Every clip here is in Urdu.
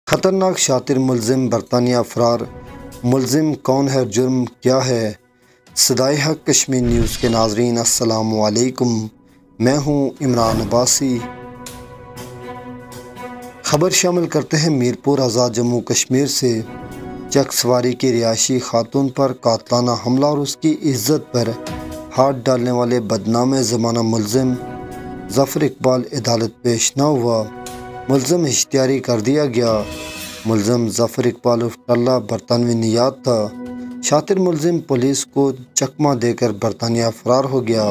خطرناک شاطر ملزم برطانیہ فرار، ملزم کون ہے، جرم کیا ہے؟ صدائے حق کشمیر نیوز کے ناظرین السلام علیکم، میں ہوں عمران عباسی۔ خبر شامل کرتے ہیں میرپور آزاد جموں کشمیر سے۔ چک سواری کی رہائشی خاتون پر قاتلانہ حملہ اور اس کی عزت پر ہاتھ ڈالنے والے بدنام زمانہ ملزم ظفر اقبال عدالت پیش نہ ہوا، ملزم اشتہاری کر دیا گیا۔ ملزم ظفر اقبال عرف ٹلہ برطانوی نیات تھا۔ شاطر ملزم پولیس کو چکمہ دے کر برطانیہ فرار ہو گیا۔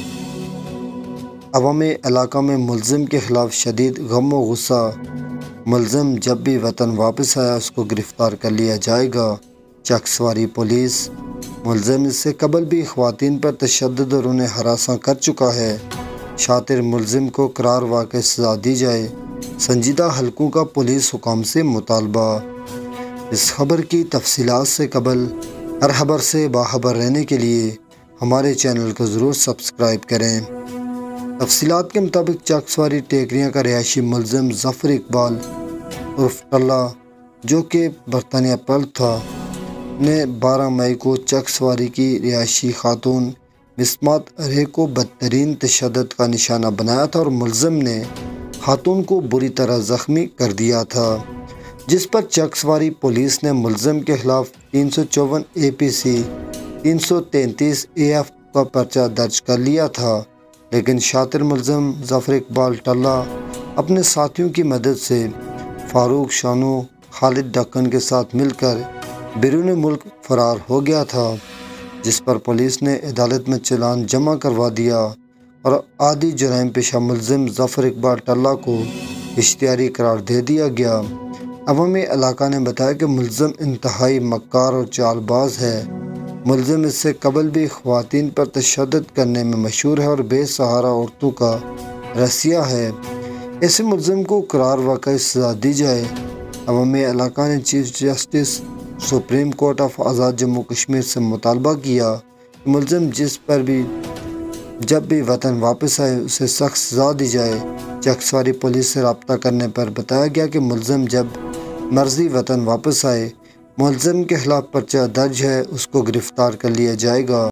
عوام علاقہ میں ملزم کے خلاف شدید غم و غصہ۔ ملزم جب بھی وطن واپس آیا اس کو گرفتار کر لیا جائے گا، چک سواری پولیس۔ ملزم اس سے قبل بھی خواتین پر تشدد اور انہیں ہراساں کر چکا ہے۔ شاطر ملزم کو قرار واقع سزا دی جائے، سنجیدہ حلقوں کا پولیس حکام سے مطالبہ۔ اس خبر کی تفصیلات سے قبل ہر خبر سے باخبر رہنے کے لیے ہمارے چینل کو ضرور سبسکرائب کریں۔ تفصیلات کے مطابق چک سواری ٹیکریاں کا رہائشی ملزم ظفر اقبال عرف ٹلہ جو کہ برطانیہ پلٹ تھا نے 12 مئی کو چک سواری کی رہائشی خاتون مسمات رے کو بدترین تشدد کا نشانہ بنایا تھا اور ملزم نے خاتون کو بری طرح زخمی کر دیا تھا، جس پر چک سواری پولیس نے ملزم کے خلاف 354 APC 333 AF کا پرچہ درج کر لیا تھا، لیکن شاطر ملزم ظفر اقبال ٹلہ اپنے ساتھیوں کی مدد سے فاروق شانو خالد ڈکن کے ساتھ مل کر بیرون ملک فرار ہو گیا تھا، جس پر پولیس نے عدالت میں چلان جمع کروا دیا اور عادی جرائم پیشہ ملزم ظفر اقبال ٹلہ کو اشتہاری قرار دے دیا گیا۔ عوامی علاقہ نے بتایا کہ ملزم انتہائی مکار اور چال باز ہے۔ ملزم اس سے قبل بھی خواتین پر تشدد کرنے میں مشہور ہے اور بے سہارا عورتوں کا رسیا ہے۔ ایسے ملزم کو قرار واقع سزا دی جائے۔ عوامی علاقہ نے chief justice supreme court of Azad Jammu Kashmir سے مطالبہ کیا کہ ملزم جب بھی وطن واپس آئے اسے سخت سزا دی جائے۔ چک سواری پولیس سے رابطہ کرنے پر بتایا گیا کہ ملزم جب مرضی وطن واپس آئے، ملزم کے خلاف پرچہ درج ہے، اس کو گرفتار کر لیا جائے گا۔